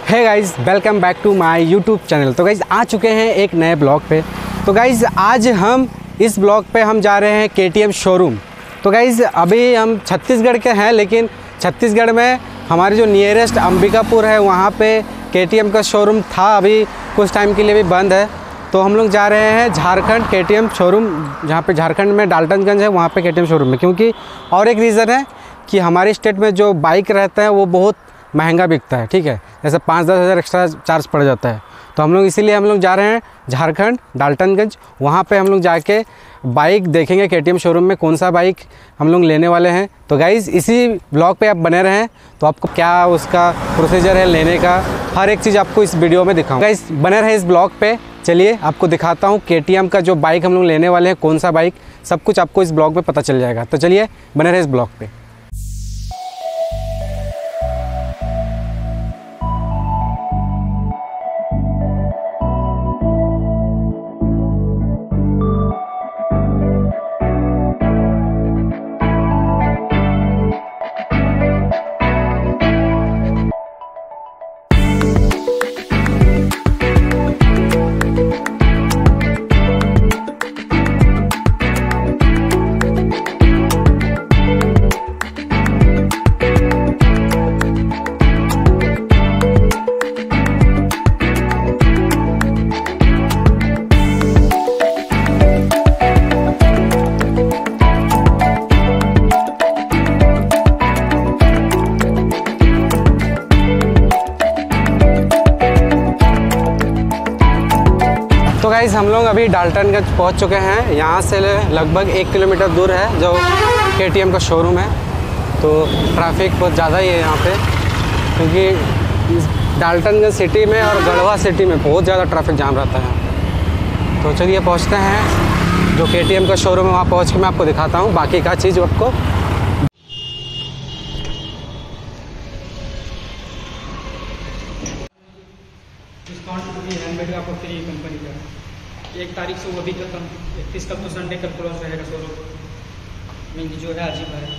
Hey guys, welcome back to my YouTube channel. तो guys आ चुके हैं एक नए ब्लॉग पे। तो गाइज़ आज हम इस ब्लॉग पे हम जा रहे हैं KTM शोरूम। तो गाइज़ अभी हम छत्तीसगढ़ के हैं, लेकिन छत्तीसगढ़ में हमारे जो नियरेस्ट अंबिकापुर है वहाँ पे KTM का शोरूम था, अभी कुछ टाइम के लिए भी बंद है। तो हम लोग जा रहे हैं झारखंड KTM शोरूम, जहाँ पे झारखंड में डाल्टनगंज है, वहाँ पे KTM शोरूम में। क्योंकि और एक रीज़न है कि हमारे स्टेट में जो बाइक रहता है वो बहुत महंगा बिकता है, ठीक है, जैसे 5-10 हज़ार एक्स्ट्रा चार्ज पड़ जाता है। तो हम लोग इसीलिए हम लोग जा रहे हैं झारखंड डाल्टनगंज। वहाँ पे हम लोग जाके बाइक देखेंगे KTM शोरूम में कौन सा बाइक हम लोग लेने वाले हैं। तो गाइज़ इसी ब्लॉग पे आप बने रहें, तो आपको क्या उसका प्रोसीजर है लेने का, हर एक चीज़ आपको इस वीडियो में दिखाऊँ। गाइज़ बने रहे इस ब्लॉग पे। चलिए आपको दिखाता हूँ KTM का जो बाइक हम लोग लेने वाले हैं, कौन सा बाइक, सब कुछ आपको इस ब्लॉग में पता चल जाएगा। तो चलिए बने रहे इस ब्लॉग पे। तो गाइज़ हम लोग अभी डाल्टनगंज पहुंच चुके हैं। यहाँ से लगभग 1 किलोमीटर दूर है जो KTM का शोरूम है। तो ट्रैफिक बहुत ज़्यादा ही है यहाँ पे, क्योंकि डाल्टनगंज सिटी में और गढ़वा सिटी में बहुत ज़्यादा ट्रैफिक जाम रहता है। तो चलिए पहुँचते हैं जो KTM का शोरूम है, वहाँ पहुँच के मैं आपको दिखाता हूँ बाकी का चीज़ आपको। डिस्काउंट भी हैंडबैग आपको फ्री कंपनी का 1 तारीख से वो भी खत्म, 31 तक तो संडे कल क्लोज रहेगा शोरूम में, जो है अजीब है।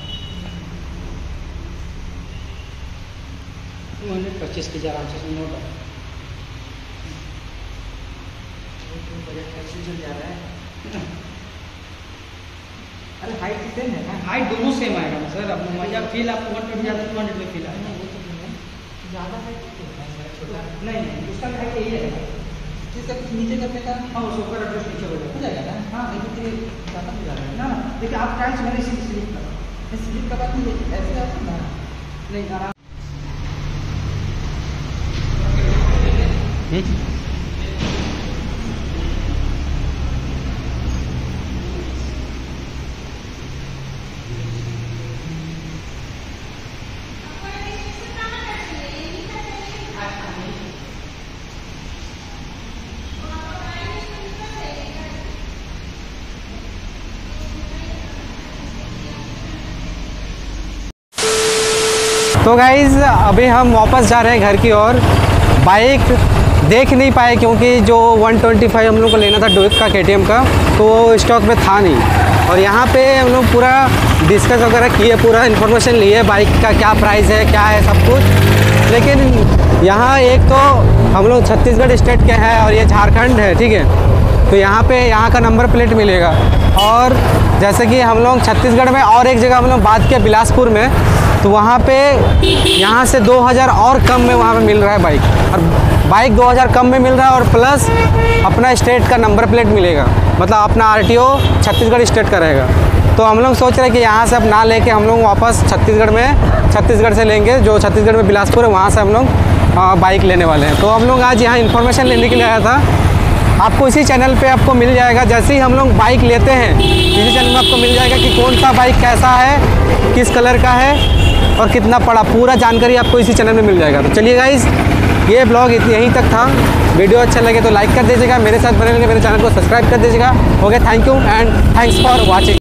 225 की आराम से नोट है। जा रहा है। अरे हाइट सेम है, हाइट दोनों सेम आएगा ना सर। अब मजा फील आपको 120 ज़्यादा 200 में फील आएगा। ज़्यादा हाइट नहीं, उसका हाइट यही रहेगा। जिसका कुछ नीचे करने का, हाँ उस ऊपर एडजस्ट नीचे हो जाएगा ना। हाँ लेकिन ज़्यादा हो जाएगा ना। देखिए आप टाइल्स मैंने स्लिप का, स्लिप का बात नहीं देखिए, ऐसे आता ना नहीं आराम। तो गाइज़ अभी हम वापस जा रहे हैं घर की ओर। बाइक देख नहीं पाए क्योंकि जो 125 हम लोग को लेना था डुइक का KTM का, तो वो स्टॉक में था नहीं। और यहाँ पे हम लोग पूरा डिस्कस वगैरह किए, पूरा इन्फॉर्मेशन लिए बाइक का क्या प्राइस है, क्या है सब कुछ। लेकिन यहाँ एक तो हम लोग छत्तीसगढ़ स्टेट के हैं और ये झारखंड है, ठीक है। तो यहाँ पे यहाँ का नंबर प्लेट मिलेगा। और जैसे कि हम लोग छत्तीसगढ़ में और एक जगह हम लोग बात किया बिलासपुर में, तो वहाँ पे यहाँ से 2000 और कम में वहाँ पे मिल रहा है बाइक। और बाइक 2000 कम में मिल रहा है और प्लस अपना स्टेट का नंबर प्लेट मिलेगा, मतलब अपना RTO छत्तीसगढ़ स्टेट का रहेगा। तो हम लोग सोच रहे हैं कि यहाँ से अब ना लेके हम लोग वापस छत्तीसगढ़ से लेंगे, जो छत्तीसगढ़ में बिलासपुर है वहाँ से हम लोग बाइक लेने वाले हैं। तो हम लोग आज यहाँ इन्फॉर्मेशन लेने के लिए आया था। आपको इसी चैनल पे आपको मिल जाएगा, जैसे ही हम लोग बाइक लेते हैं इसी चैनल में आपको मिल जाएगा कि कौन सा बाइक कैसा है, किस कलर का है और कितना पड़ा, पूरा जानकारी आपको इसी चैनल में मिल जाएगा। तो चलिए गाइज़ ये ब्लॉग यहीं तक था। वीडियो अच्छा लगे तो लाइक कर दीजिएगा, मेरे साथ बने रहिए, मेरे चैनल को सब्सक्राइब कर दीजिएगा। Okay, thank you and thanks for watching.